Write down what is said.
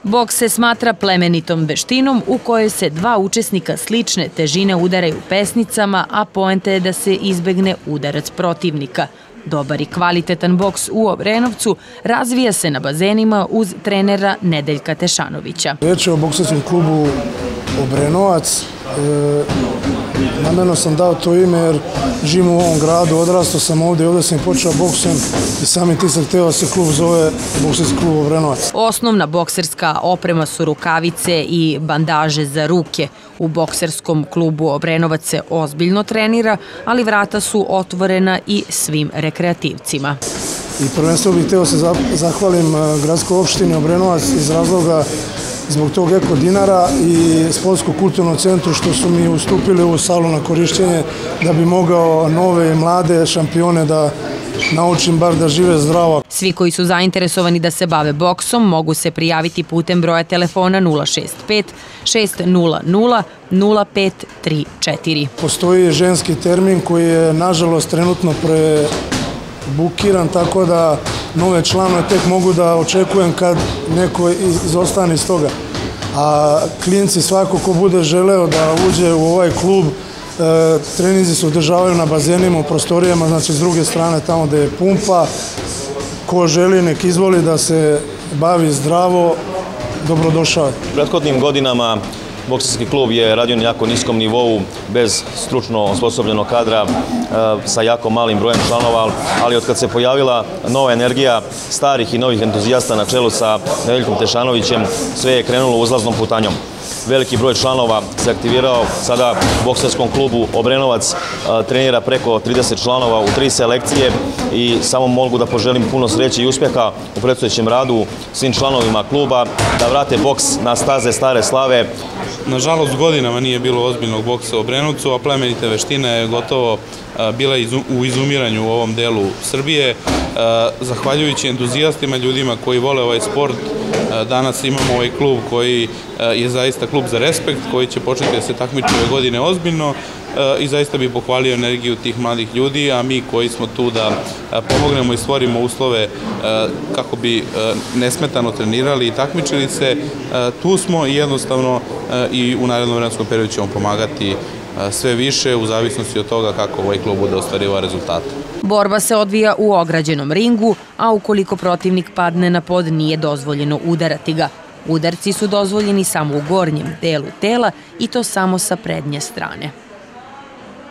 Boks se smatra plemenitom veštinom u kojoj se dva učesnika slične težine udaraju pesnicama, a poenta je da se izbegne udarac protivnika. Dobar i kvalitetan boks u Obrenovcu razvija se na bazenima uz trenera Nedeljka Tešanovića. Riječ je o bokserskom klubu Obrenovac. Namjerno sam dao to ime jer živim u ovom gradu, odrastao sam ovdje sam počeo boksem i samim tim sam htio da se klub zove Bokserski klub Obrenovac. Osnovna bokserska oprema su rukavice i bandaže za ruke. U bokserskom klubu Obrenovac se ozbiljno trenira, ali vrata su otvorena i svim rekreativcima. I prvenstveno bih htio se zahvalim gradskoj opštini Obrenovac iz razloga zbog tog Eko Dinara i Sportsko-kulturnom centru što su mi ustupili u salu na korišćenje da bi mogao nove i mlade šampione da naučim bar da žive zdravo. Svi koji su zainteresovani da se bave boksom mogu se prijaviti putem broja telefona 065 600 0534. Postoji ženski termin koji je nažalost trenutno prebukiran, tako da nove članove tek mogu da očekujem kad neko izostane iz toga. A klinci, svako ko bude želeo da uđe u ovaj klub, treninzi se održavaju na bazenima, u prostorijama, znači s druge strane tamo gde je pumpa. Ko želi nek izvoli da se bavi zdravo, dobrodošao. U prethodnim godinama bokserski klub je radio na jako niskom nivou, bez stručno osposobljenog kadra, sa jako malim brojem članova, ali od kad se pojavila nova energija starih i novih entuzijasta na čelu sa Nedeljkom Tešanovićem, sve je krenulo uzlaznom putanjom. Veliki broj članova se aktivirao, sada u bokserskom klubu Obrenovac trenira preko 30 članova u 3 selekcije i samo mogu da poželim puno sreće i uspjeha u predstojećem radu svim članovima kluba, da vrate boks na staze stare slave. Nažalost, godinama nije bilo ozbiljnog boksa u Obrenovcu, a plemenite veštine je gotovo bila u izumiranju u ovom delu Srbije. Zahvaljujući entuzijastima, ljudima koji vole ovaj sport, danas imamo ovaj klub koji je zaista klub za respekt, koji će početi da se takmiči ove godine ozbiljno i zaista bih pohvalio energiju tih mladih ljudi, a mi koji smo tu da pomognemo i stvorimo uslove kako bi nesmetano trenirali i takmičili se, tu smo i jednostavno i u narednom vremenskom periodu ćemo pomagati sve više u zavisnosti od toga kako ovaj klub bude ostvarivao rezultate. Borba se odvija u ograđenom ringu, a ukoliko protivnik padne na pod nije dozvoljeno udarati ga. Udarci su dozvoljeni samo u gornjem delu tela i to samo sa prednje strane.